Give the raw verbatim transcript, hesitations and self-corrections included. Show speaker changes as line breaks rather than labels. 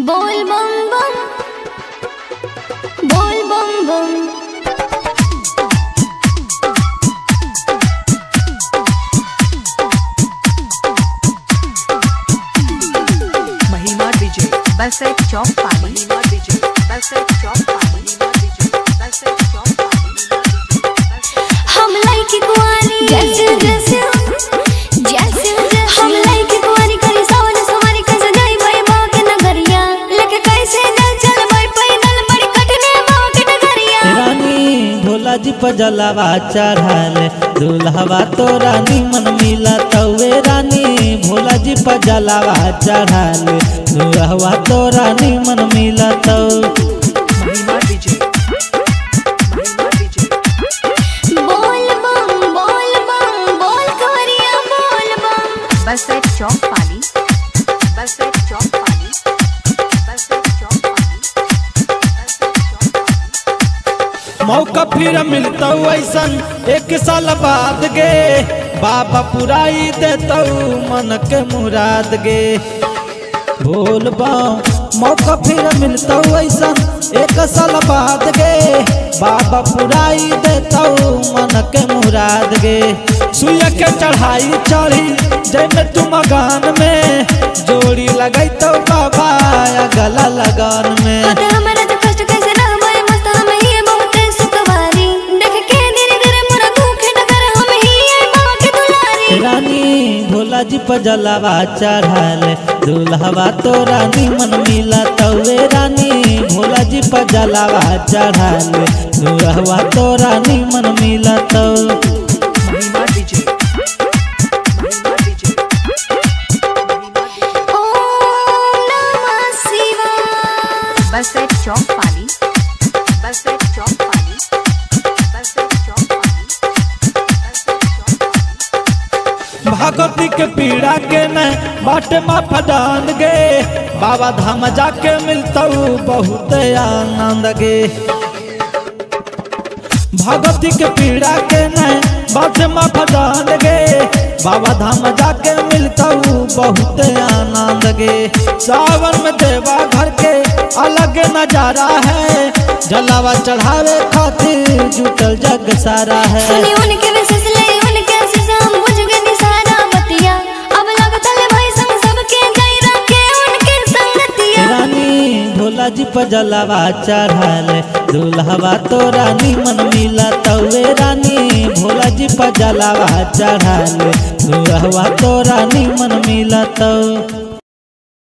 बोल बम बम, बोल बम बम।
महिमा डीजे बस एक चौक पाली। महिमा डीजे बस एक चौक पाली। महिमा डीजे बस एक चौक पाली।
हम लाइकी कुंवारी जैसे जैसे जैसे जैसे हम लाइकी कुंवारी करी सावन सवारी कर सजाई भाई बाबा के नगरिया लेके कैसे जल चल भाई पैदल बड़ी कठिन बाबा के नगरिया।
रानी भोला जी पर जलावा चढ़ाले दूल्हवा तो रानी मन मिला तवे। रानी भोला जी पर जलावा चढ़ाले दूल्हवा तो रानी मन मिला तव।
महिमा डीजे महिमा डीजे
बोल बम बोल बम बोल कवरिया बोल बम।
बस एक चौक पाली। बस एक चौक पाली। बस एक चौक पाली। बस एक चौक पाली।
मौका फिर मिलता ऐसन एक साल बाद गे बाबा पुराई देता मन के मुराद गे। बोल बम मौका फिर मिलता ऐसन एक साल बाद गे बाबा पुराई देता मन के मुराद गे। सुइया के चढ़ाई चढ़ी जैमे तुम गान में जोड़ी लगई तो बाबा गला लगान में।
कते हमरा तो कष्ट कैसे रहबै मस्त हम ही बहुत सुखवारी देख के धीरे धीरे मोरा दुख डगर हम ही बाबा के दुलारी।
रानी भोला जी पर जलावा चढ़ाले दूल्हवा तो रानी मन मिला तवे। रानी भोला जी पर जलावा चढ़ाले दूल्हवा तो रानी मन मिला तव।
महिमा डीजे महिमा डीजे महिमा डीजे
ओम नमः शिवाय।
बस एक चौक पाली। बस एक चौक पाली। बस एक चौक पाली। बस एक चौक पाली।
भगवती के पीड़ा के न बाट मा फडान गे बाबा धाम जाके मिलता बहुत आनंद गे। भगवती के पीड़ा के न बाट मा फडान गे बाबा धाम जाके मिलता बहुत आनंद गे। सावन में देवा घर के अलग नजारा है जलावा चढ़ावे खातिर जुटल जग सारा है।
सुनी उनके विशेष ले उनके आशीष हम बुझ गए सारा बतिया अब लगता है भाई संग सबके गई रखे उनके संगतिया।
रानी भोला जी पर जलावा चढ़ाले दूल्हवा तो रानी मन मिला तवे। रानी भोला जी पर जलावा चढ़ाले दूल्हवा तो रानी मन मिला तव।